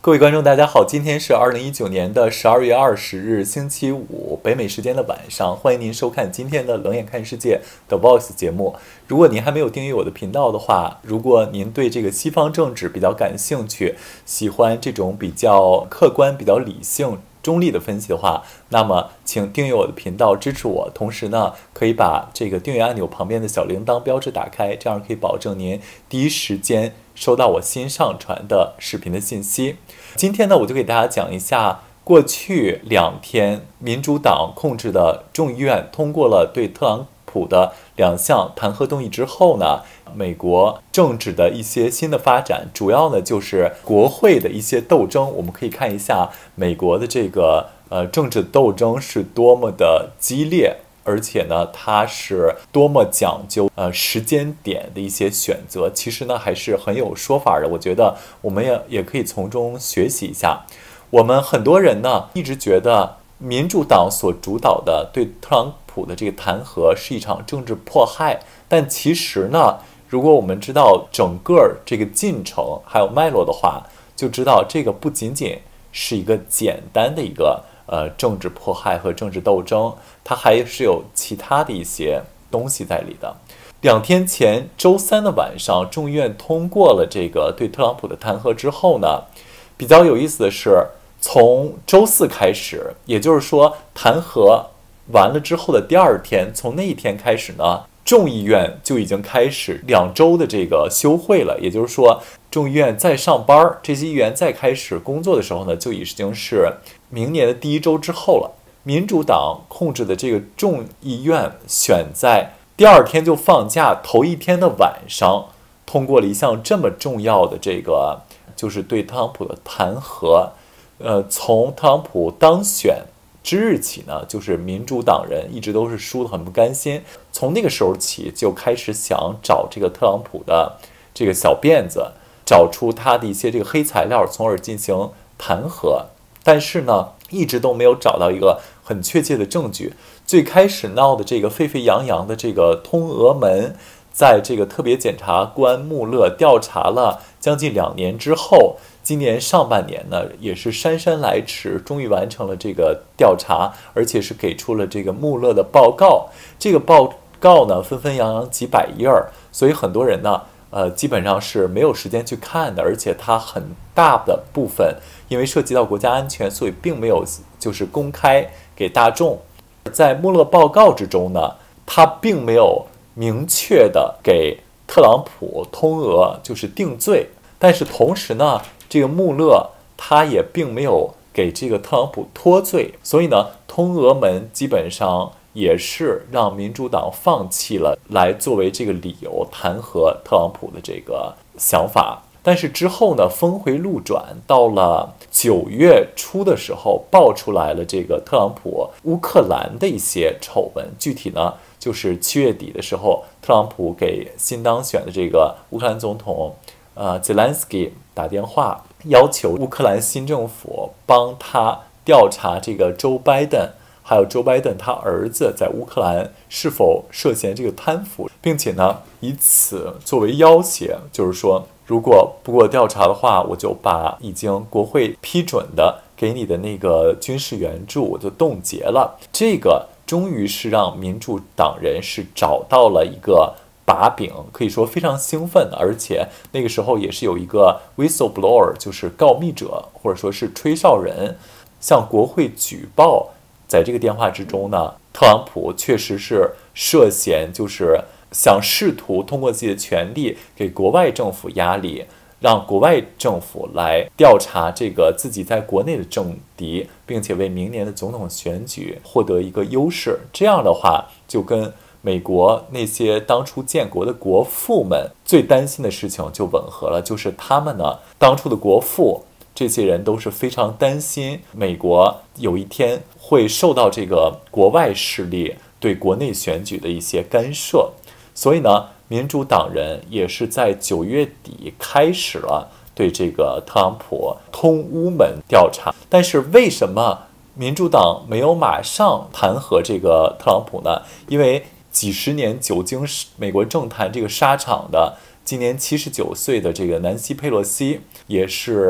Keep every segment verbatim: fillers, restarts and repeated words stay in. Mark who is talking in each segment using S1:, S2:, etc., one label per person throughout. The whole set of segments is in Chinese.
S1: 各位观众，大家好，今天是二零一九年的十二月二十日，星期五，北美时间的晚上，欢迎您收看今天的冷眼看世界的 Voice 节目。如果您还没有订阅我的频道的话，如果您对这个西方政治比较感兴趣，喜欢这种比较客观、比较理性、中立的分析的话，那么请订阅我的频道支持我。同时呢，可以把这个订阅按钮旁边的小铃铛标志打开，这样可以保证您第一时间收到我新上传的视频的信息。今天呢，我就给大家讲一下过去两天民主党控制的众议院通过了对特朗普的两项弹劾动议之后呢，美国政治的一些新的发展，主要呢就是国会的一些斗争。我们可以看一下美国的这个呃政治斗争是多么的激烈，而且呢，它是多么讲究呃时间点的一些选择，其实呢还是很有说法的。我觉得我们也也可以从中学习一下。我们很多人呢一直觉得民主党所主导的对特朗普的这个弹劾是一场政治迫害，但其实呢，如果我们知道整个这个进程还有脉络的话，就知道这个不仅仅是一个简单的一个呃政治迫害和政治斗争，它还是有其他的一些东西在里的。两天前周三的晚上，众议院通过了这个对特朗普的弹劾之后呢，比较有意思的是，从周四开始，也就是说弹劾完了之后的第二天，从那一天开始呢，众议院就已经开始两周的这个休会了。也就是说，众议院在上班，这些议员再开始工作的时候呢，就已经是明年的第一周之后了。民主党控制的这个众议院选在第二天就放假，头一天的晚上通过了一项这么重要的这个，就是对特朗普的弹劾。呃，从特朗普当选之日起呢，就是民主党人一直都是输得很不甘心，从那个时候起就开始想找这个特朗普的这个小辫子，找出他的一些这个黑材料，从而进行弹劾。但是呢，一直都没有找到一个很确切的证据。最开始闹的这个沸沸扬扬的这个通俄门，在这个特别检察官穆勒调查了将近两年之后，今年上半年呢，也是姗姗来迟，终于完成了这个调查，而且是给出了这个穆勒的报告。这个报告呢，纷纷扬扬几百页儿，所以很多人呢，呃，基本上是没有时间去看的，而且它很大的部分因为涉及到国家安全，所以并没有就是公开给大众。在穆勒报告之中呢，他并没有明确的给特朗普通俄就是定罪，但是同时呢，这个穆勒他也并没有给这个特朗普脱罪，所以呢，通俄门基本上也是让民主党放弃了来作为这个理由弹劾特朗普的这个想法。但是之后呢，峰回路转，到了九月初的时候，爆出来了这个特朗普乌克兰的一些丑闻。具体呢，就是七月底的时候，特朗普给新当选的这个乌克兰总统呃 Zelensky 打电话，要求乌克兰新政府帮他调查这个 Joe Biden， 还有 Joe Biden 他儿子在乌克兰是否涉嫌这个贪腐，并且呢，以此作为要挟，就是说，如果不给我调查的话，我就把已经国会批准的给你的那个军事援助我就冻结了。这个终于是让民主党人是找到了一个把柄，可以说非常兴奋，而且那个时候也是有一个 whistleblower， 就是告密者或者说是吹哨人，向国会举报，在这个电话之中呢，特朗普确实是涉嫌就是想试图通过自己的权力给国外政府压力，让国外政府来调查这个自己在国内的政敌，并且为明年的总统选举获得一个优势。这样的话，就跟美国那些当初建国的国父们最担心的事情就吻合了，就是他们呢，当初的国父这些人都是非常担心美国有一天会受到这个国外势力对国内选举的一些干涉。所以呢，民主党人也是在九月底开始了对这个特朗普通乌门调查。但是为什么民主党没有马上弹劾这个特朗普呢？因为几十年久经美国政坛这个沙场的今年七十九岁的这个南希·佩洛西也是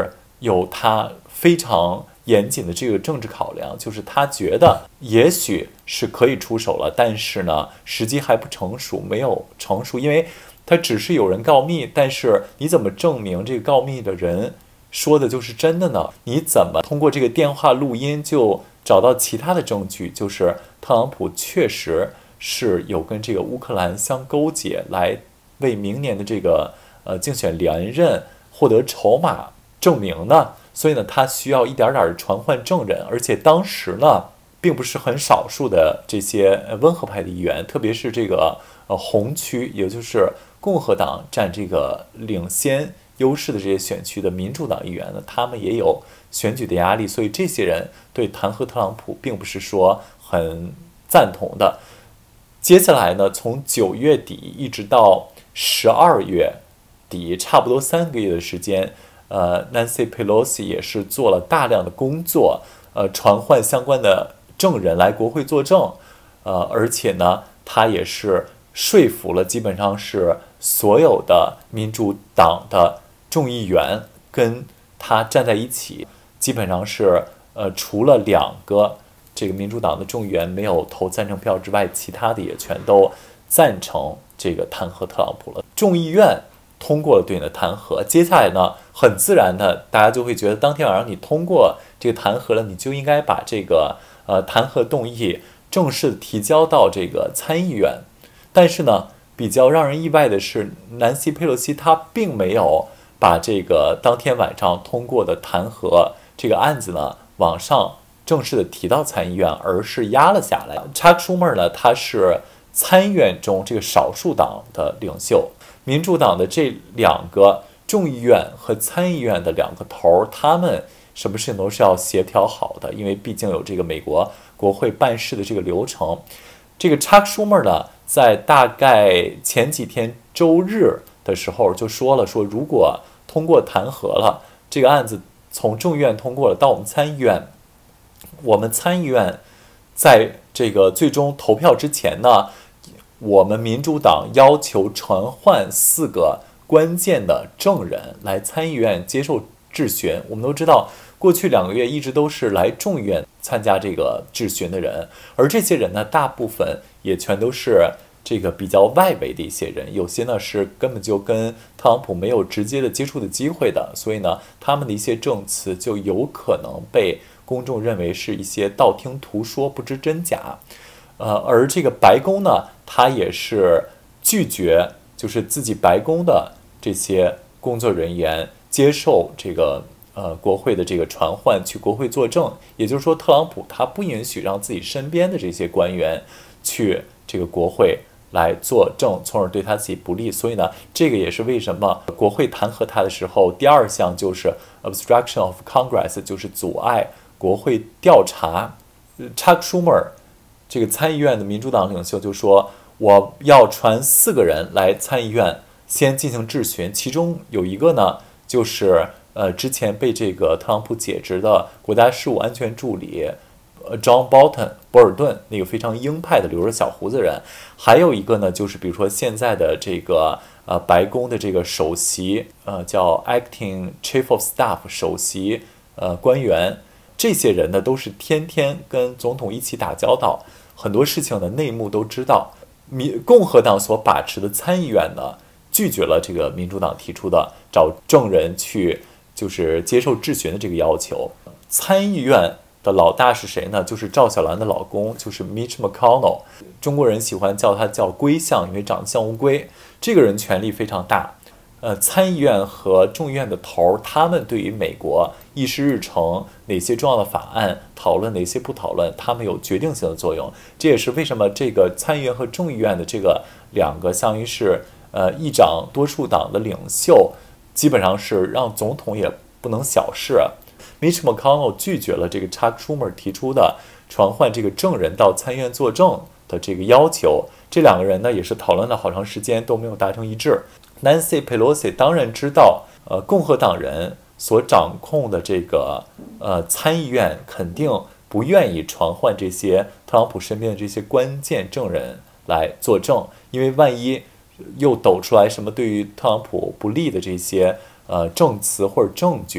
S1: 有他非常严谨的这个政治考量，就是他觉得也许是可以出手了，但是呢，时机还不成熟，没有成熟，因为他只是有人告密，但是你怎么证明这个告密的人说的就是真的呢？你怎么通过这个电话录音就找到其他的证据，就是特朗普确实是有跟这个乌克兰相勾结，来为明年的这个呃竞选连任获得筹码证明呢？所以呢，他需要一点点的传唤证人，而且当时呢，并不是很少数的这些温和派的议员，特别是这个呃红区，也就是共和党占这个领先优势的这些选区的民主党议员呢，他们也有选举的压力，所以这些人对弹劾特朗普并不是说很赞同的。接下来呢，从九月底一直到十二月底，差不多三个月的时间。呃 ，Nancy Pelosi 也是做了大量的工作，呃，传唤相关的证人来国会作证，呃，而且呢，他也是说服了基本上是所有的民主党的众议员跟他站在一起，基本上是呃，除了两个这个民主党的众议员没有投赞成票之外，其他的也全都赞成这个弹劾特朗普了。众议院通过了对你的弹劾，接下来呢，很自然的，大家就会觉得当天晚上你通过这个弹劾了，你就应该把这个呃弹劾动议正式提交到这个参议院。但是呢，比较让人意外的是，南希·佩洛西她并没有把这个当天晚上通过的弹劾这个案子呢往上正式的提到参议院，而是压了下来。Chuck Schumer 呢，他是参议院中这个少数党的领袖。民主党的这两个众议院和参议院的两个头，他们什么事情都是要协调好的，因为毕竟有这个美国国会办事的这个流程。这个 Chuck Schumer 呢，在大概前几天周日的时候就说了，说如果通过弹劾了，这个案子从众议院通过了到我们参议院，我们参议院在这个最终投票之前呢，我们民主党要求传唤四个关键的证人来参议院接受质询。我们都知道，过去两个月一直都是来众议院参加这个质询的人，而这些人呢，大部分也全都是这个比较外围的一些人，有些呢是根本就跟特朗普没有直接的接触的机会的，所以呢，他们的一些证词就有可能被公众认为是一些道听途说，不知真假。呃，而这个白宫呢，他也是拒绝，就是自己白宫的这些工作人员接受这个呃国会的这个传唤去国会作证，也就是说，特朗普他不允许让自己身边的这些官员去这个国会来作证，从而对他自己不利。所以呢，这个也是为什么国会弹劾他的时候，第二项就是 obstruction of Congress， 就是阻碍国会调查。Chuck Schumer这个参议院的民主党领袖就说，我要传四个人来参议院先进行质询，其中有一个呢，就是呃之前被这个特朗普解职的国家事务安全助理呃 John Bolton 博尔顿，那个非常鹰派的留着小胡子人，还有一个呢，就是比如说现在的这个呃白宫的这个首席呃叫 Acting Chief of Staff 首席呃官员，这些人呢都是天天跟总统一起打交道，很多事情的内幕都知道。民共和党所把持的参议院呢，拒绝了这个民主党提出的找证人去就是接受质询的这个要求。参议院的老大是谁呢？就是赵小兰的老公，就是 Mitch McConnell， 中国人喜欢叫他叫龟象，因为长得像乌龟。这个人权力非常大。呃，参议院和众议院的头，他们对于美国议事日程哪些重要的法案讨论，哪些不讨论，他们有决定性的作用。这也是为什么这个参议院和众议院的这个两个，相当于是呃议长多数党的领袖，基本上是让总统也不能小视。Mitch McConnell 拒绝了这个 Chuck Schumer 提出的传唤这个证人到参议院作证的这个要求。这两个人呢，也是讨论了好长时间都没有达成一致。Nancy Pelosi 当然知道，呃，共和党人所掌控的这个呃参议院肯定不愿意传唤这些特朗普身边的这些关键证人来作证，因为万一又抖出来什么对于特朗普不利的这些呃证词或者证据，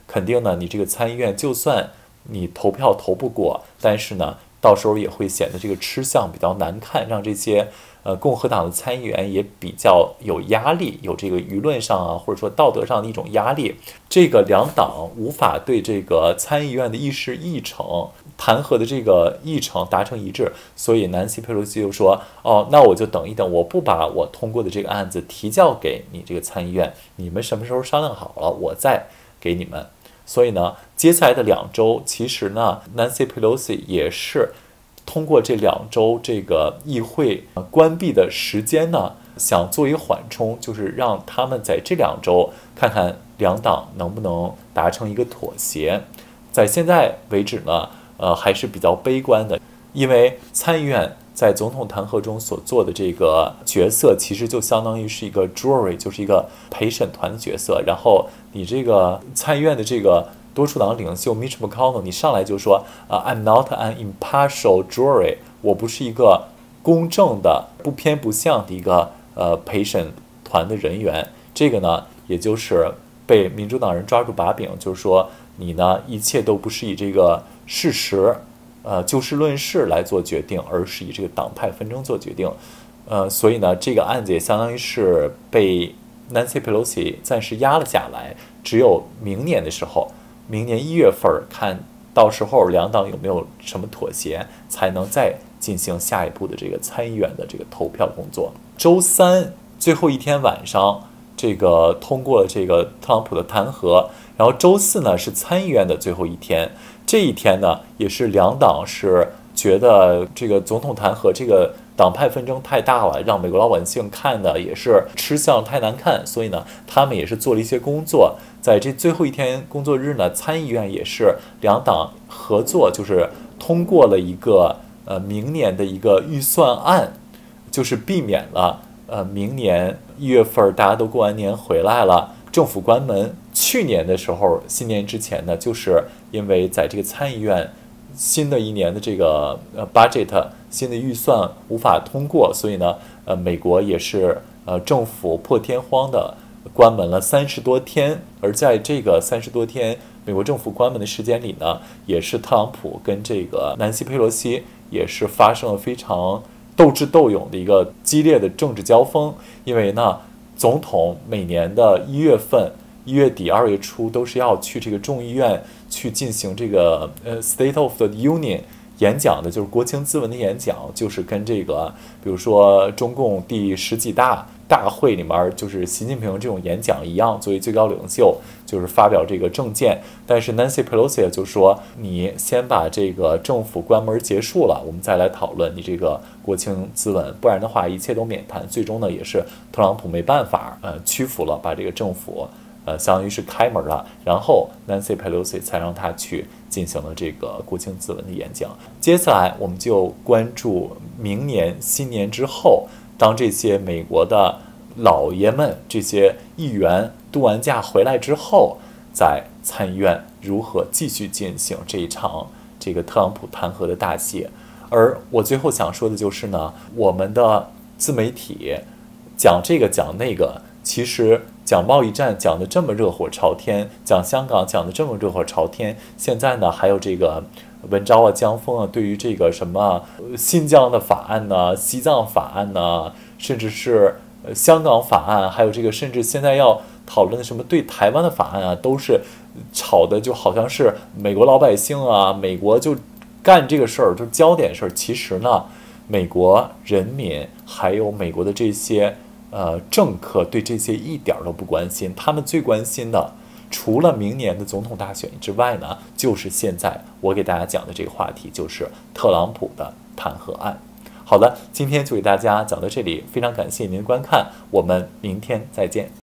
S1: 肯定呢，你这个参议院就算你投票投不过，但是呢，到时候也会显得这个吃相比较难看，让这些呃共和党的参议员也比较有压力，有这个舆论上啊，或者说道德上的一种压力。这个两党无法对这个参议院的议事议程弹劾的这个议程达成一致，所以南希佩洛西就说：“哦，那我就等一等，我不把我通过的这个案子提交给你这个参议院，你们什么时候商量好了，我再给你们。”所以呢，接下来的两周，其实呢，Nancy Pelosi 也是通过这两周这个议会关闭的时间呢，想做一个缓冲，就是让他们在这两周看看两党能不能达成一个妥协。在现在为止呢，呃，还是比较悲观的，因为参议院在总统弹劾中所做的这个角色，其实就相当于是一个 jury， 就是一个陪审团的角色。然后你这个参议院的这个多数党领袖 Mitch McConnell， 你上来就说啊、uh, ，I'm not an impartial jury， 我不是一个公正的、不偏不向的一个呃陪审团的人员。这个呢，也就是被民主党人抓住把柄，就是说你呢，一切都不是以这个事实。呃，就事论事来做决定，而是以这个党派纷争做决定。呃，所以呢，这个案子也相当于是被 Nancy Pelosi 暂时压了下来，只有明年的时候，明年一月份看到时候两党有没有什么妥协，才能再进行下一步的这个参议院的这个投票工作。周三最后一天晚上，这个通过了这个特朗普的弹劾，然后周四呢是参议院的最后一天。这一天呢，也是两党是觉得这个总统弹劾这个党派纷争太大了，让美国老百姓看的也是吃相太难看，所以呢，他们也是做了一些工作。在这最后一天工作日呢，参议院也是两党合作，就是通过了一个呃明年的一个预算案，就是避免了呃明年一月份大家都过完年回来了，政府关门。去年的时候，新年之前呢，就是因为在这个参议院新的一年的这个呃 budget 新的预算无法通过，所以呢，呃，美国也是呃政府破天荒的关门了三十多天。而在这个三十多天美国政府关门的时间里呢，也是特朗普跟这个南希佩洛西也是发生了非常斗智斗勇的一个激烈的政治交锋。因为呢，总统每年的一月份。一月底、二月初都是要去这个众议院去进行这个呃 State of the Union 演讲的，就是国情咨文的演讲，就是跟这个比如说中共第十几大大会里面，就是习近平这种演讲一样，作为最高领袖，就是发表这个政见。但是 Nancy Pelosi 就说，你先把这个政府关门结束了，我们再来讨论你这个国情咨文，不然的话一切都免谈。最终呢，也是特朗普没办法，呃，屈服了，把这个政府。呃，相当于是开门了，然后 Nancy Pelosi 才让他去进行了这个国情咨文的演讲。接下来我们就关注明年新年之后，当这些美国的老爷们、这些议员度完假回来之后，在参议院如何继续进行这一场这个特朗普弹劾的大戏。而我最后想说的就是呢，我们的自媒体讲这个讲那个，其实讲贸易战讲的这么热火朝天，讲香港讲的这么热火朝天，现在呢还有这个文章啊、江峰啊，对于这个什么新疆的法案呢、西藏法案呢，甚至是香港法案，还有这个甚至现在要讨论的什么对台湾的法案啊，都是吵的就好像是美国老百姓啊，美国就干这个事儿，就焦点事儿。其实呢，美国人民还有美国的这些。呃，政客对这些一点都不关心，他们最关心的，除了明年的总统大选之外呢，就是现在我给大家讲的这个话题，就是特朗普的弹劾案。好的，今天就给大家讲到这里，非常感谢您的观看，我们明天再见。